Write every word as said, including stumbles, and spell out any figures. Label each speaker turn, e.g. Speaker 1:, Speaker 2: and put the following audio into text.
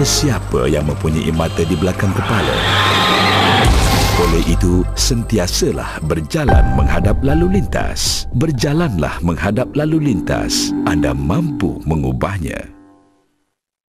Speaker 1: sesiapa yang mempunyai mata di belakang kepala. Oleh itu, sentiasalah berjalan menghadap lalu lintas. Berjalanlah menghadap lalu lintas. Anda mampu mengubahnya.